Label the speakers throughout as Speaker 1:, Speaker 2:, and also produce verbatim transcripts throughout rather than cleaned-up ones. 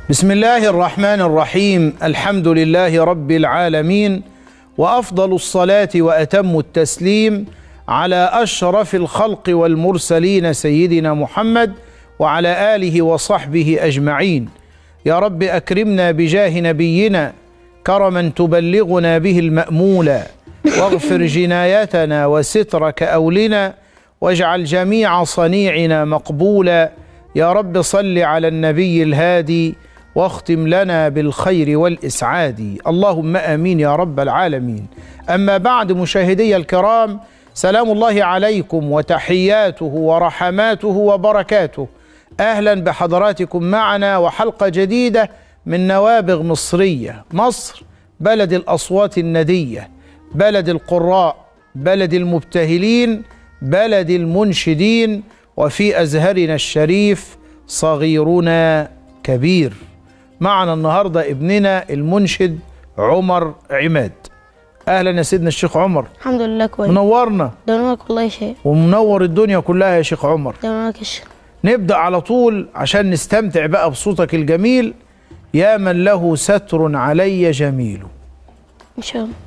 Speaker 1: بسم الله الرحمن الرحيم. الحمد لله رب العالمين، وأفضل الصلاة وأتم التسليم على أشرف الخلق والمرسلين سيدنا محمد وعلى آله وصحبه أجمعين. يا رب أكرمنا بجاه نبينا كرما تبلغنا به المأمولا، واغفر جنايتنا وسترك أولنا، واجعل جميع صنيعنا مقبولا. يا رب صل على النبي الهادي، واختم لنا بالخير والإسعاد، اللهم آمين يا رب العالمين. أما بعد، مشاهدي الكرام، سلام الله عليكم وتحياته ورحماته وبركاته. أهلا بحضراتكم معنا وحلقة جديدة من نوابغ مصرية. مصر بلد الأصوات الندية، بلد القراء، بلد المبتهلين، بلد المنشدين، وفي أزهرنا الشريف صغيرنا كبير. معنا النهاردة ابننا المنشد عمر عماد. أهلا يا سيدنا الشيخ عمر.
Speaker 2: الحمد لله كويس.
Speaker 1: منورنا.
Speaker 2: ده نورك والله يا شيخ.
Speaker 1: ومنور الدنيا كلها يا شيخ عمر.
Speaker 2: ده نورك يا شيخ.
Speaker 1: نبدأ على طول عشان نستمتع بقى بصوتك الجميل. يا من له ستر علي جميل.
Speaker 2: إن شاء الله.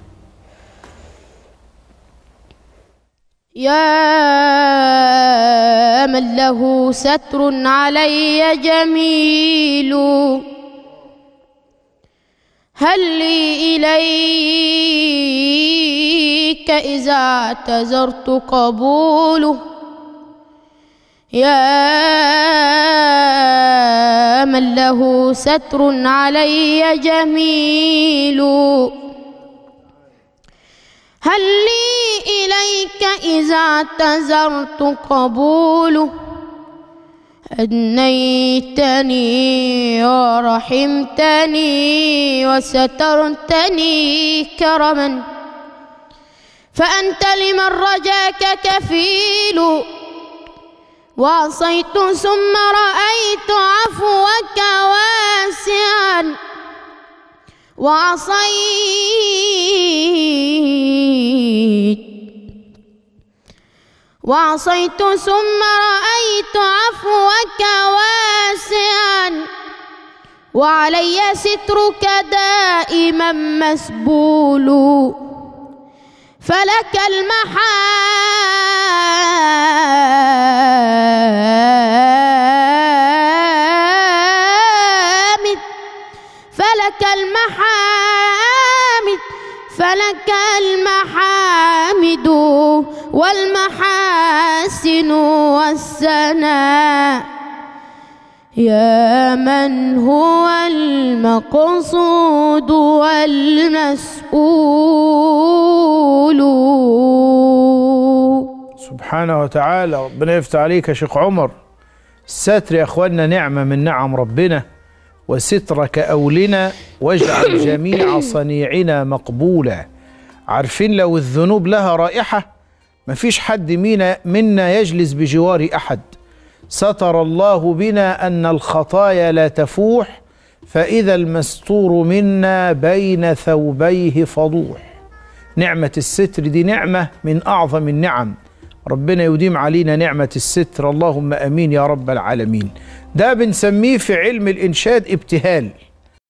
Speaker 2: يا من له ستر علي جميل، هل لي إليك إذا اعتذرت قبوله؟ يا من له ستر علي جميل، هل لي إليك إذا اعتذرت قبوله؟ أدنيتني ورحمتني وسترتني كرما، فأنت لمن رجاك كفيل. وعصيت ثم رأيت عفوك واسعا، وعصيت وعصيت ثم رأيت عفوك واسعا، وعلي سترك دائما مسبول. فلك المحامد فلك المحامد فلك المحامد والمحاسن والثناء، يا من هو المقصود والمسؤول.
Speaker 1: سبحانه وتعالى. ربنا يفتح عليك يا شيخ عمر. الستر يا اخوانا نعمة من نعم ربنا، وسترك أولنا، واجعل جميع صنيعنا مقبولا. عارفين لو الذنوب لها رائحة مفيش حد منا يجلس بجوار أحد. ستر الله بنا أن الخطايا لا تفوح، فإذا المستور منا بين ثوبيه فضوح. نعمة الستر دي نعمة من أعظم النعم. ربنا يديم علينا نعمة الستر، اللهم أمين يا رب العالمين. ده بنسميه في علم الإنشاد ابتهال.